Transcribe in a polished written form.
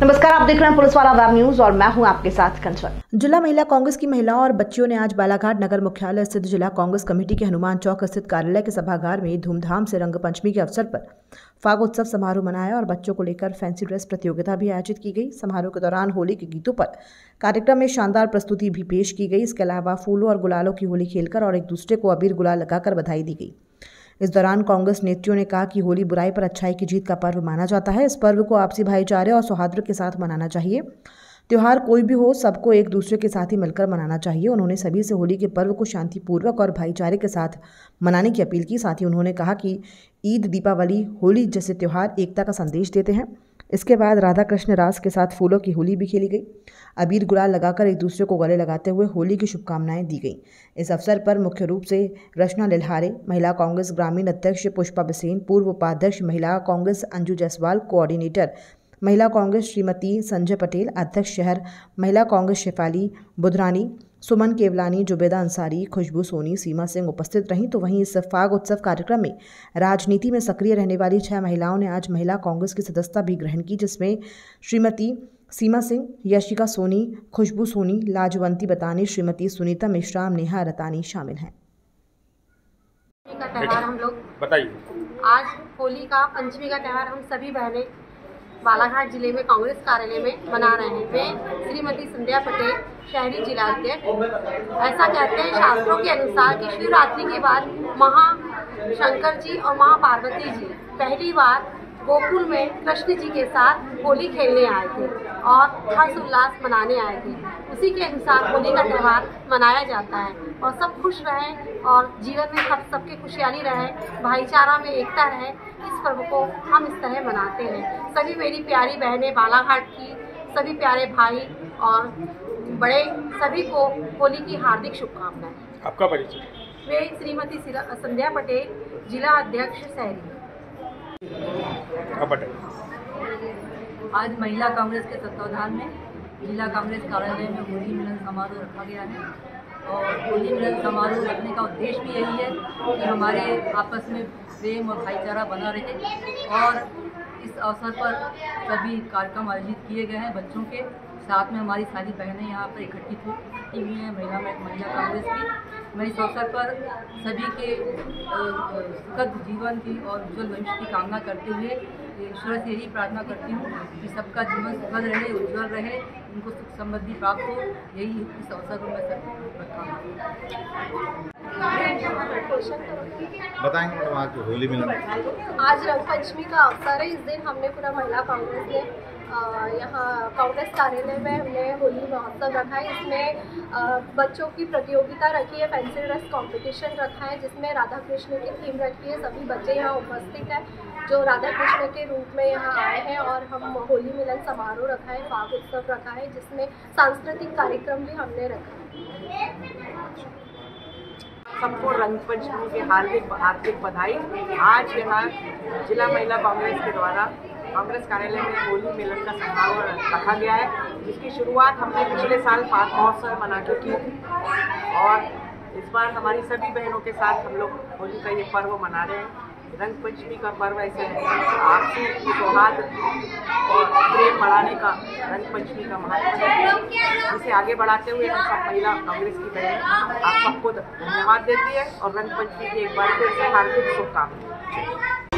नमस्कार, आप देख रहे हैं पुलिस वाला वेब न्यूज और मैं हूं आपके साथ कंचन। जिला महिला कांग्रेस की महिलाओं और बच्चियों ने आज बालाघाट नगर मुख्यालय स्थित जिला कांग्रेस कमेटी के हनुमान चौक स्थित कार्यालय के सभागार में धूमधाम से रंग पंचमी के अवसर पर फाग उत्सव समारोह मनाया और बच्चों को लेकर फैंसी ड्रेस प्रतियोगिता भी आयोजित की गई। समारोह के दौरान होली के गीतों पर कार्यक्रम में शानदार प्रस्तुति भी पेश की गई। इसके अलावा फूलों और गुलालों की होली खेलकर और एक दूसरे को अबीर गुलाल लगाकर बधाई दी गई। इस दौरान कांग्रेस नेत्रियों ने कहा कि होली बुराई पर अच्छाई की जीत का पर्व माना जाता है। इस पर्व को आपसी भाईचारे और सौहार्द के साथ मनाना चाहिए। त्योहार कोई भी हो, सबको एक दूसरे के साथ ही मिलकर मनाना चाहिए। उन्होंने सभी से होली के पर्व को शांतिपूर्वक और भाईचारे के साथ मनाने की अपील की। साथ ही उन्होंने कहा कि ईद, दीपावली, होली जैसे त्योहार एकता का संदेश देते हैं। इसके बाद राधा कृष्ण रास के साथ फूलों की होली भी खेली गई। अबीर गुलाल लगाकर एक दूसरे को गले लगाते हुए होली की शुभकामनाएं दी गई। इस अवसर पर मुख्य रूप से रचना लिल्हारे, महिला कांग्रेस ग्रामीण अध्यक्ष पुष्पा बिसेन, पूर्व उपाध्यक्ष महिला कांग्रेस अंजू जायसवाल, कोऑर्डिनेटर महिला कांग्रेस श्रीमती संजय पटेल, अध्यक्ष शहर महिला कांग्रेस शेफाली बुधरानी, सुमन केवलानी, जुबेदा अंसारी, खुशबू सोनी, सीमा सिंह उपस्थित रहीं। तो वहीं इस फाग उत्सव कार्यक्रम में राजनीति में सक्रिय रहने वाली 6 महिलाओं ने आज महिला कांग्रेस की सदस्यता भी ग्रहण की, जिसमें श्रीमती सीमा सिंह, यशिका सोनी, खुशबू सोनी, लाजवंती बतानी, श्रीमती सुनीता मिश्रा, नेहा रतानी शामिल हैं। का त्यौहार हम लोग बताइए। आज होली का पंचमी का त्यौहार हम सभी बहनें बालाघाट जिले में कांग्रेस कार्यालय में मना रहे हैं। मैं श्रीमती संध्या पटेल, शहरी जिला अध्यक्ष। ऐसा कहते हैं शास्त्रों के अनुसार कि शिवरात्रि के बाद महाशंकर जी और माँ पार्वती जी पहली बार गोकुल में कृष्ण जी के साथ होली खेलने आए थे और हर्ष उल्लास मनाने आए थे। उसी के अनुसार होली का त्यौहार मनाया जाता है और सब खुश रहें और जीवन में सबके खुशहाली रहे, भाईचारा में एकता रहे। इस पर्व को हम इस तरह मनाते हैं। सभी मेरी प्यारी बहनें बालाघाट की, सभी प्यारे भाई और बड़े सभी को होली की हार्दिक शुभकामनाएं। आपका परिचय? मैं श्रीमती संध्या पटेल, जिला अध्यक्ष शहरी। आज महिला कांग्रेस के तत्वाधान में जिला कांग्रेस कार्यालय में होली मिलन समारोह रखा गया है और होली मिलन समारोह रखने का उद्देश्य भी यही है कि हमारे आपस में प्रेम और भाईचारा बना रहे। और इस अवसर पर सभी कार्यक्रम आयोजित किए गए हैं बच्चों के साथ में। हमारी सारी बहनें यहाँ पर इकट्ठित हुई हैं महिला कांग्रेस की। मैं इस अवसर पर सभी के सुखद जीवन की और उज्ज्वल भविष्य की कामना करते हुए ईश्वर से यही प्रार्थना करती हूँ कि सबका जीवन सुखद रहे, उज्ज्वल रहे, उनको सुख समृद्धि प्राप्त हो। यही इस अवसर पर मैं बताएंगे मैडम, आज होली मिलन, आज रंग पंचमी का अवसर है। इस दिन हमने पूरा महिला कांग्रेस ने यहाँ कांग्रेस कार्यालय में हमने होली महोत्सव रखा है। इसमें बच्चों की प्रतियोगिता रखी है, फैंसी ड्रेस कंपटीशन रखा है, जिसमें राधा कृष्ण की थीम रखी है। सभी बच्चे यहाँ उपस्थित हैं जो राधा कृष्ण के रूप में यहाँ आए हैं और हम होली मिलन समारोह रखा है, फाग उत्सव रखा है, जिसमें सांस्कृतिक कार्यक्रम भी हमने रखा है। सबको रंग पंचमी की हार्दिक बधाई। आज यहाँ जिला महिला कांग्रेस के द्वारा कांग्रेस कार्यालय में होली मिलन का समारोह रखा गया है, जिसकी शुरुआत हमने पिछले साल फाग महोत्सव मना के की और इस बार हमारी सभी बहनों के साथ हम लोग होली का ये पर्व मना रहे हैं। रंग पंचमी का पर्व ऐसे है, आपसी सौहार्द और प्रेम बढ़ाने का रंग पंचमी का महत्व है, जिसे आगे बढ़ाते हुए हम सब महिला कांग्रेस की बहनें आप सबको धन्यवाद देती है और रंग पंचमी की एक बार फिर से हार्दिक शुभकामनाएं।